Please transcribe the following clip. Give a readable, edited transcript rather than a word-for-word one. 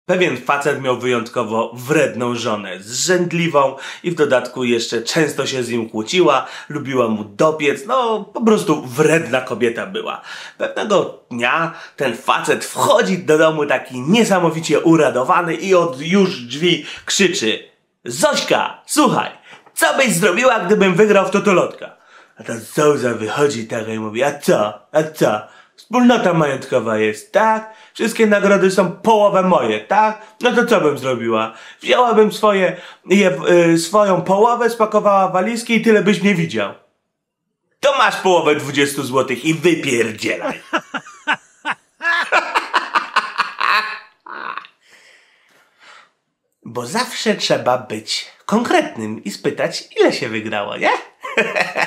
Pewien facet miał wyjątkowo wredną żonę, zrzędliwą i w dodatku jeszcze często się z nim kłóciła, lubiła mu dopiec, no po prostu wredna kobieta była. Pewnego dnia ten facet wchodzi do domu taki niesamowicie uradowany i od już drzwi krzyczy: Zośka, słuchaj, co byś zrobiła, gdybym wygrał w totolotka? A ta Zouza wychodzi taka i mówi: A co? Wspólnota majątkowa jest, tak? Wszystkie nagrody są połowę moje, tak? No to co bym zrobiła? Wzięłabym swoją połowę, spakowała walizki i tyle byś nie widział. To masz połowę 20 złotych i wypierdzielaj. Bo zawsze trzeba być konkretnym i spytać, ile się wygrało, nie?